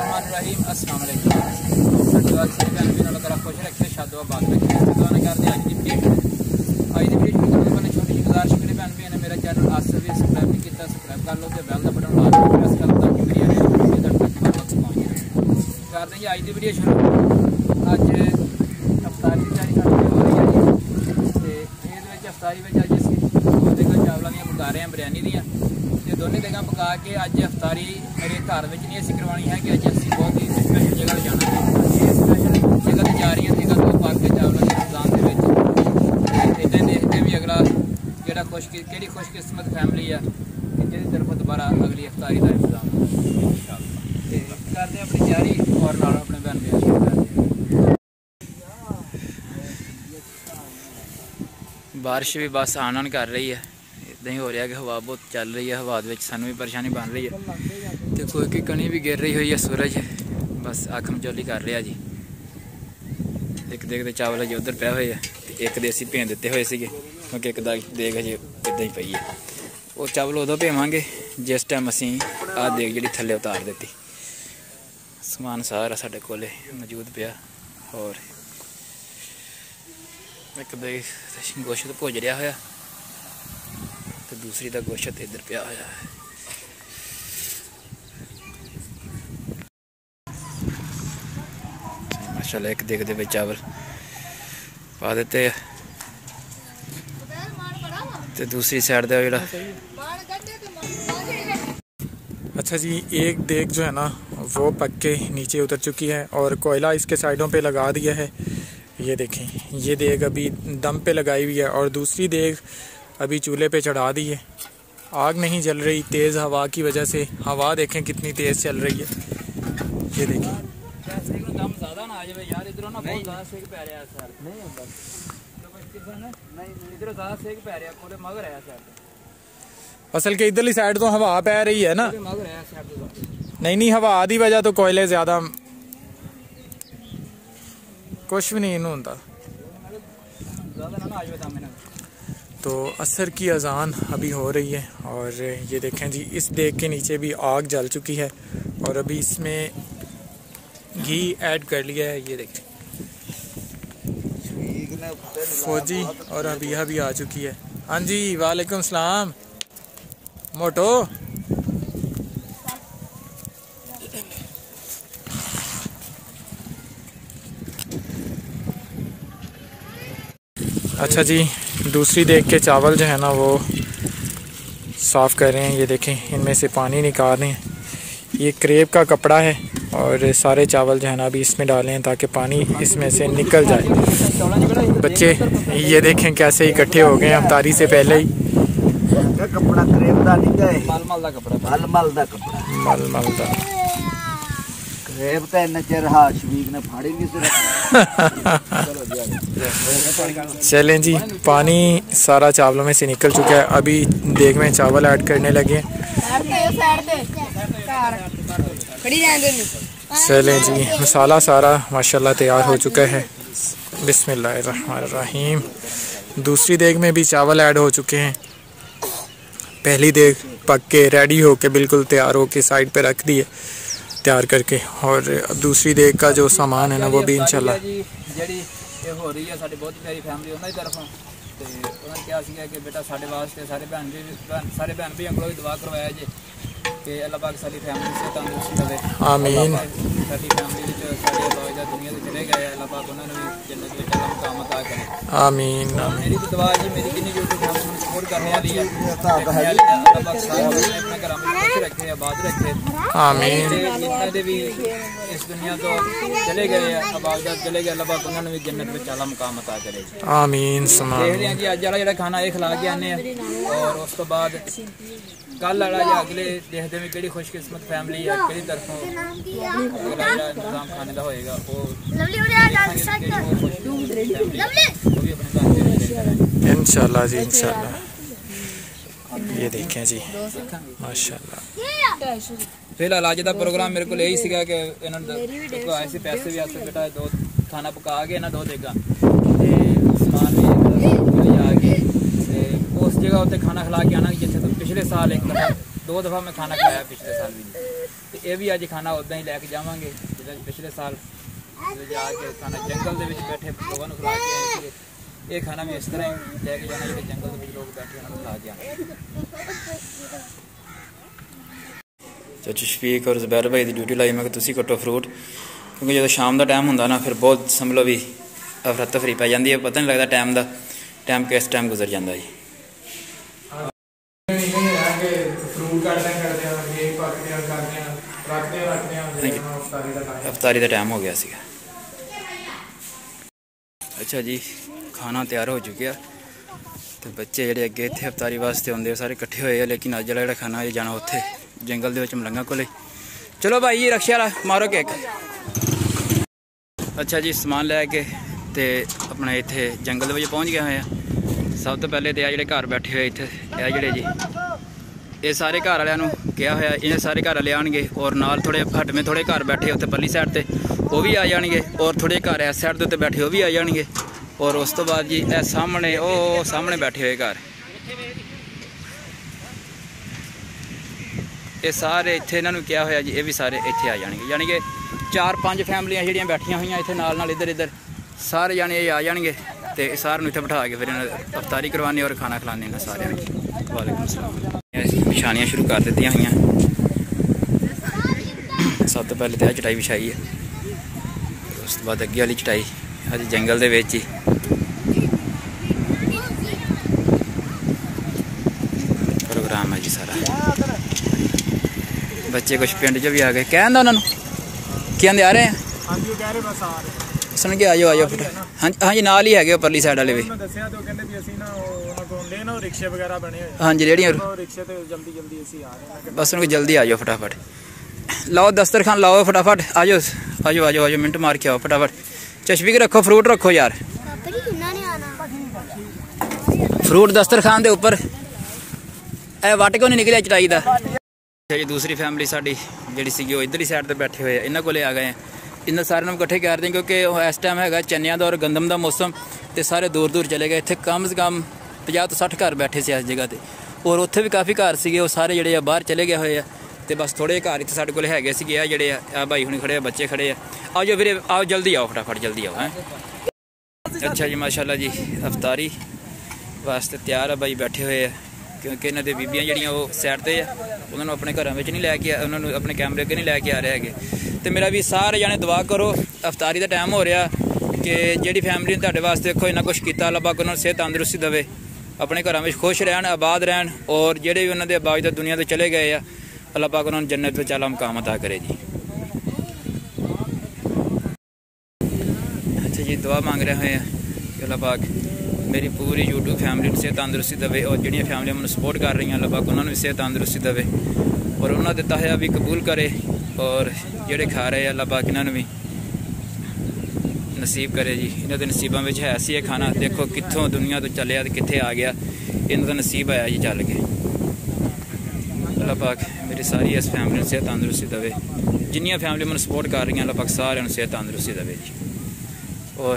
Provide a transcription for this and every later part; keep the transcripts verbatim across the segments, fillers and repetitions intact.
बिस्मिल्लाहिर्रहमानिर्रहीम। अस्सलाम वालेकुम। सत्तवाल से भैन भी नाल करा खुश रखे शादो बात रखे तो ना करते आज की वीडियो आज की वीडियो शुरू करने छोटी सी गुजारिश मेरे भैन भी ने मेरा चैनल आज से भी सब्सक्राइब नहीं किया सब्सक्राइब कर लो ते बेल का बटन ला दो प्रेस कर दो ताकि मेरी वीडियो तक तक पहुंच जाए। करते हैं आज की वीडियो शुरू। आज अफ्तारी की तैयारी करते हो रही है ते ਇਹਦੇ ਵਿੱਚ अफ्तारी ਵਿੱਚ ਅੱਜ ਅਸੀਂ ਦੋ ਜਗ੍ਹਾ ਚਾਵਲਾਂ ਦੀਆਂ ਪਕਾ ਰਹੇ ਹਾਂ ਬਿਰਿਆਨੀ ਦੀਆਂ ਤੇ ਦੋਨੇ ਜਗ੍ਹਾ ਪਕਾ ਕੇ ਅੱਜ ਅਫਤਾਰੀ ਮੇਰੇ ਘਰ ਵਿੱਚ ਨਹੀਂ ਅਸੀਂ ਕਰਵਾਉਣੀ ਹੈ ਕਿ ਅੱਜ ਅਸੀਂ ਬਹੁਤ ਹੀ ਸਪੈਸ਼ਲ ਜਗ੍ਹਾ ਜਾਣਾ ਹੈ। ਇਹ ਸਪੈਸ਼ਲ ਜਗ੍ਹਾ ਤੇ ਜਾ ਰਹੀ ਹਾਂ ਜਗ੍ਹਾ ਤੋਂ ਪਾ ਕੇ ਚਾਵਲਾਂ ਦੀ ਰਮਜ਼ਾਨ ਦੇ ਵਿੱਚ ਇੱਦਾਂ ਦੇਖਦੇ ਵੀ ਅਗਲਾ ਜਿਹੜਾ ਖੁਸ਼ ਕਿਹੜੀ ਖੁਸ਼ਕਿਸਮਤ ਫੈਮਿਲੀ ਆ ਕਿ ਜਿਹਦੀ ਤਰਫੋਂ ਦੁਬਾਰਾ ਅਗਲੀ ਅਫਤਾਰੀ ਦਾ ਇੰਤਜ਼ਾਮ ਇੰਸ਼ਾਅੱਲਾ ਤੇ ਕਰਦੇ ਆਪਣੀ ਤਿਆਰੀ ਔਰ ਨਾਲ ਆਪਣੇ ਭੈਣ ਵੀ बारिश भी बस आन आन कर रही है। इदा ही हो रहा है कि हवा बहुत चल रही है, हवा में सानू भी परेशानी बन रही है तो कोई की कणी भी गिर रही हुई है। सूरज बस अख मचोली कर रहा जी। एक देखते चावल अजे उधर पे हुए है एक दे असीं भें दिते हुए सीगे क्योंकि एक दा देख अजे इदा ही पई है। वो चावल उदों भेवांगे जिस टाइम असीं आ देख जिहड़ी थल्ले उतार दित्ती। समान सारा साडे कोले मौजूद पिया और एक गोश्त भुज रहा होया तो दूसरी का गोश्त इधर पिया होया है। माशाल्लाह एक देखते पे चावल पा देते तो दूसरी साइड का जोड़ा अच्छा जी एक देग जो है ना वो पक के नीचे उतर चुकी है और कोयला इसके साइडों पे लगा दिया है। ये देखें ये देग अभी दम पे लगाई हुई है और दूसरी देग अभी चूल्हे पे चढ़ा दी है। आग नहीं जल रही तेज़ हवा की वजह से। हवा देखें कितनी तेज़ चल रही है। ये देखें असल के इधरली साइड तो हवा पै रही है ना। नहीं नहीं हवा आधी वजह तो कोयले ज़्यादा कुछ भी नहीं होता। तो असर की अजान अभी हो रही है और ये देखें जी इस देग के नीचे भी आग जल चुकी है और अभी इसमें घी ऐड कर लिया है। ये देखें फौजी और अबिया भी आ चुकी है। हाँ जी वालेकुम सलाम मोटो। अच्छा जी दूसरी देख के चावल जो है ना वो साफ़ कर रहे हैं। ये देखें इनमें से पानी निकाल रहे हैं। ये क्रेप का कपड़ा है और सारे चावल जो है ना अभी इसमें डाले हैं ताकि पानी इसमें से निकल जाए। बच्चे ये देखें कैसे इकट्ठे हो गए अफ्तारी से पहले ही। कपड़ा क्रेप दा नहीं है मलमल दा कपड़ा मलमल दा कपड़ा मलमल दा क्रेप ता नजर हा शवीक ने फाड़ेंगे चलें जी पानी सारा चावलों में से निकल चुका है। अभी देग में चावल ऐड करने लगे। चलें जी मसाला सारा माशाल्लाह तैयार हो चुका है। बिस्मिल्लाहिर्रहमानिर्रहीम। दूसरी देग में भी चावल ऐड हो चुके हैं। पहली देग पक के रेडी हो के बिल्कुल तैयार हो के साइड पे रख दी है तैयार करके और अब दूसरी देग का जो सामान है ना वो भी इंशाल्लाह हो रही है। साडी बहुत प्यारी फैमिली उन्हां दी तरफों ते उन्हां ने कहा सीगा कि बेटा साडे वास्ते सारे भैन भी सारे भैन भी कोलों दुआ करवाया जी कि अल्लाह पाक साडी फैमिली से तंदुरुस्ती देवे। आमीन। साडी फैमिली विच साडे बावजूद दुनिया से चले गए अल्लाह पाक उन्हां नूं भी जन्नत विच अल्लाह मुकाम अता करे। आमीन। मेरी भी दुआ जी मेरी जिन्नी यूट्यूब फैमिली नूं सपोर्ट करने वाली है अल्लाह पाक सारे अपने घर में खुश रखे आबाद रखे। आमीन। जिन्हां दे भी इस दुनिया तो चले गए आबाद चले गए अल्लाह पाक उन्हां नूं भी जन्नत विच अल्लाह मुकाम अता करे। आमीन। सुना देख रहे हैं जी अज वाला जिहड़ा खाना ये खिला के आने और उस तो बाद कल वाला या अगले देखते हैं कि खुशकिस्मत फैमिली है कि तरफों अगला जो इंतजाम खाने का होएगा वो इंशाल्लाह जी इंशाल्लाह। ये देखें जी माशाल्लाह। फिलहाल अज का प्रोग्राम मेरे को यही सीगा कि इन्होंने आए से पैसे भी आते बेटा दो खाना पका के ना दो देगा समान भी आ गए उस जगह उत्ते खाना खिला के आना जिथे तो पिछले साल एक दफा दो दफा मैं खाना खिलाया पिछले साल भी ये भी अज खाना उदा ही लैके जावांगे जिदा पिछले साल जाके खाना जंगल के बैठे लोगों को खिला के आए थे। ये खाना भी इस तरह ही लैके जाना जो जंगल के लोग बैठे उन्होंने खिला के आए। चाचू शफीक और जुबैर भाई की ड्यूटी लाई मैं तुसी कट्टो फ्रूट, क्योंकि जो शाम का टाइम होंगे ना फिर बहुत समझ लो भी अफरा तफरी पै जाती है, पता नहीं लगता टाइम का टाइम किस टाइम गुजर जाता जी। अफतारी का टाइम हो गया सीगा। अच्छा जी खाना तैयार हो चुका, तो बच्चे जोड़े अगे इतने अफतारी वास्ते आते सारे इकट्ठे हुए हैं, लेकिन अज जो खाना है जाना उत्थे जंगल के मलंगा को। चलो भाई जी रक्षा वाला मारो केक। अच्छा जी समान लैके तो अपने इतने जंगल में पहुँच गए हुए हैं। सब तो पहले तो आ जोड़े घर बैठे हुए इतने आ जोड़े जी ये सारे घर वालों कहा होया इन्हें सारे घर वाले आएंगे, और नाल थोड़े हट में थोड़े घर बैठे उत्ते परली साइड से वो भी आ जाएंगे, और थोड़े घर इस साइड के उत्ते बैठे वो भी आ जाएंगे, और उस तो बाद जी ए सामने ओ सामने बैठे हुए घर ये सारे इत्थे इन्होंने क्या होया जी ये भी सारे इत्थे आ जाएंगे। यानी कि चार पांच फैमिलियां जिहड़ियां बैठियां हुई इत्थे नाल नाल इधर इधर सारे जाने ये आ जाएंगे, तो सारे इत्थे बिठा के फिर अफतारी करवाने और खाना खिलाने इन्हें सारे। वालेकुम सलाम। बिछानियाँ शुरू कर दी हुई, सब तो पहले तो चटाई बिछाई है, उस तो बाद अगे वाली चटाई अज जंगल के ही प्रोग्राम है जी सारा। बच्चे कुछ पिंड च भी आ गए, कहना उन्होंने क्या आ रहे हैं सुन के आ जाओ आ जाओ फिर। हाँ हाँ जी नाल ही है परली साइड वाले भी। हाँ जी रेहड़ियाँ बस उनको जल्दी आ जाओ फटाफट। लाओ दस्तरखान लाओ फटाफट आ जाओ आ जाओ आ जाओ आ जाओ मिनट मार के आओ फटाफट। चश्मी के रखो फ्रूट रखो यार, फ्रूट दस्तरखान के उपर ए वट क्यों नहीं निकलिया चटाई का। जी दूसरी फैमिली साड़ी जी सी इधर ही साइड पर बैठे हुए इन्होंने को आ गए हैं, इन्हें सारे इकट्ठे कर दें क्योंकि इस टाइम है चनिया का और गंदम का मौसम, तो सारे दूर दूर चले गए। इतने कम से कम पचास तो सठ घर बैठे से इस जगह पर, और उत्थे भी काफ़ी घर से वो सारे जोड़े बाहर चले गए हुए हैं, तो बस थोड़े घर इतने साढ़े को है जोड़े आ भाई हुणी खड़े बच्चे खड़े हैं। आओ जो फिर आओ जल्दी आओ फटाफट जल्दी आओ हैं। अच्छा जी माशाल्लाह जी अफतारी वास्ते तैयार है भाई बैठे हुए हैं, क्योंकि इन्होंने बीबियाँ जड़ियाँ वो सैड पर है उन्होंने अपने घर में नहीं लैके उन्होंने अपने कैमरे के नहीं लैके आ रहे हैं। तो मेरा भी सारे जाने दुआ करो अफतारी का टाइम हो रहा कि जी फैमिली ने तुहाडे वास्ते देखो इन्ना कुछ किया, अल्लाह पाक उन्होंने सेहत तंदुरुस्ती देवे, अपने घर में खुश रहन आबाद रहन, और जेडे भी उन्होंने बावजूद दुनिया तो चले गए अल्लाह पाक उन्होंने जन्नत में आला मुकाम अता करे जी। अच्छा जी दुआ मांग रहे हैं कि अल्लाह पाक मेरी पूरी यूट्यूब फैमिली को सेहत तंदुरुस्ती देवे, और जिहड़ियां फैमिलियां मैंने सपोर्ट कर रही हैं अल्लाह पाक उन्होंने भी सेहत तंदुरुस्ती देवे, और उन्होंने दिता है भी कबूल करे, और जेडे खा रहे हैं अल्लाह पाक इन्होंने भी नसीब करे जी। इन्हों के नसीबों में है सी खाना, देखो कितों दुनिया तो चलिया तो कितने आ गया, इन्हों का नसीब आया जी चल के। अल्लाह पाक मेरी सारी इस फैमिली को सेहत तंदुरुस्ती देवे, जिन्नियां फैमिली मैंने सपोर्ट कर रही हैं अल्लाह पाक सारे सेहत तंदुरुस्ती देवे जी। और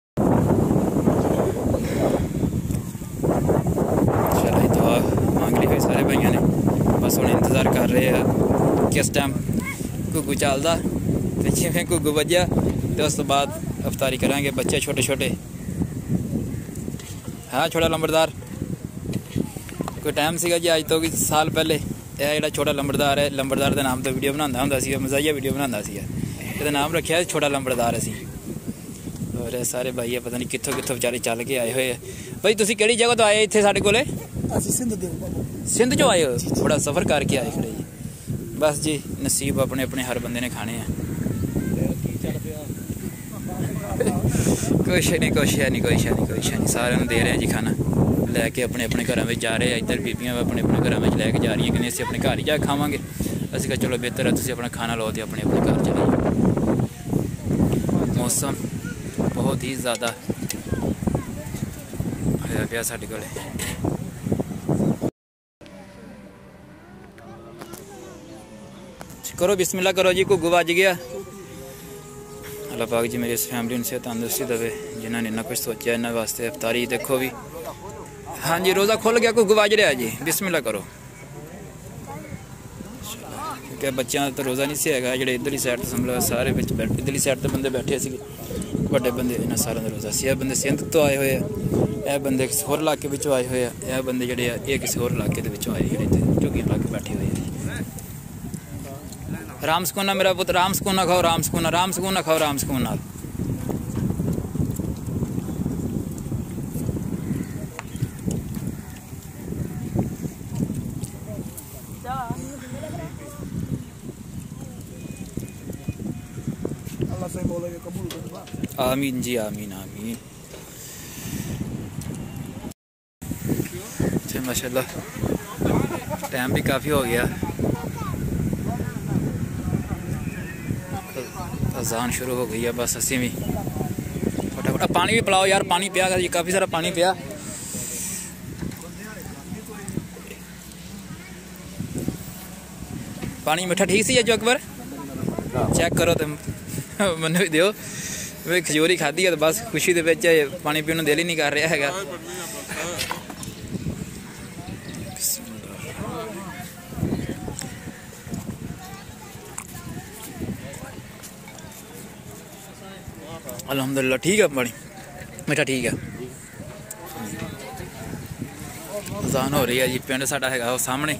चलो दुआ मांग ली हुई सारे भाइयों ने, बस हम इंतज़ार कर रहे हैं किस टाइम घुग्गू चलता, तो जिमें घुग्गू बजा तो उस तो बाद अफतारी करांगे। बच्चे छोटे छोटे हाँ छोटा लंबरदार कोई टाइम सीगा जी अज तो भी साल पहले यह जोड़ा छोटा लंबरदार है, लंबरदार के नाम तो वीडियो बनाता होंदा सी, मज़ाहिया वीडियो बनाता सी, ये नाम रखा छोटा लंबरदार असी। और सारे भाई पता नहीं कितों कितों बेचारे चल के आए हुए हैं। भाई तुसी केड़ी जगह तो आए इत्थे साडे कोले? सिंध चो आए हो, बड़ा सफ़र करके आए खड़े जी। बस जी नसीब अपने अपने हर बंदे ने खाने हैं। कुछ नहीं कुछ है नहीं कुछ है नहीं कुछ है नहीं, सारे दे रहे हैं जी खाना लैके अपने अपने घर में जा रहे हैं। इधर बीबियाँ अपने अपने घर में लैके जा रही हैं कि नहीं असं अपने घर ही जा खावांगे। असं कहा चलो बेहतर है तुम अपना खाना लो तो अपने अपने घर चले। मौसम बहुत ही ज़्यादा होया पिया साडे कोले। करो बिस्मिल्लाह करो जी, घुग्गू बज गया। अल्लाह पाक जी मेरी इस फैमिली से तंदुरुस्ती देवे जिन्होंने इन्ना कुछ सोचा इन्होंने वास्ते। अफतारी देखो भी हाँ जी रोज़ा खुल गया, घुग्गू बज रहा जी। बिस्मिल्लाह करो कि बच्चों तो रोज़ा नहीं से है जो इधरली साइड तो समझ लो सारे इधरली साइड तो बंदे बैठे सी बड़े बंदे इन्होंने सारे का रोज़ा से बंदे सिंध तो आए हुए हैं बंदे किसी होर इलाके में आए हुए हैं बंदे जोड़े ये किसी होर इलाके के आए जोड़े झुग्गियां ला के बैठे हुए हैं। राम सकूना मेरा पुत राम सकूना खाओ राम सकूना राम सकूना खाओ राम सकूना। आमीन जी आमीन आमीन। अच्छा माशाल्लाह टाइम भी काफ़ी हो गया, अजान शुरू हो गई है। बस असी भी फटाफट पानी भी पिलाओ यार, पानी पिया कर जी, काफ़ी सारा पानी पिया। पानी मिठा ठीक सी है जो अकबर चेक करो तो मैंने भी दियो। वे खजूरी खाधी है तो बस खुशी दे विच पानी पीने दिल ही नहीं कर रहा है। अल्हम्दुलिल्लाह ठीक है, पानी मीठा ठीक है। अज़ान हो रही है जी, पिंड साडा हैगा वो सामने।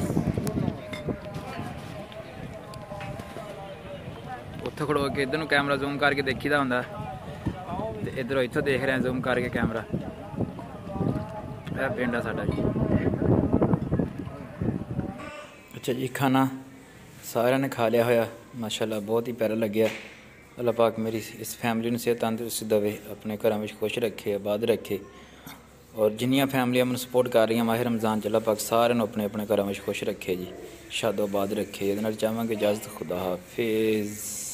उत्थे खड़ो के इधर कैमरा जूम करके देखीदा हुंदा ते इधरों इत्थों देख रहे हैं जूम करके कैमरा। यह पिंड है साडा जी। अच्छा जी खाना सारे ने खा लिया होया माशाल्लाह, बहुत ही प्यारा लग्या। अल्लाह पाक मेरी इस फैमिली ने सेहत तंदुरुस्ती देवे, अपने घर में खुश रखे, आबाद रखे। और जिन्नियां फैमिलियां मैं सपोर्ट कर रही माह रमज़ान च अल्लाह पाक सारे अपने अपने घर में खुश रखे जी, शादो आबाद रखे। ये चाहवांगे इजाज़त, खुदा हाफिज़।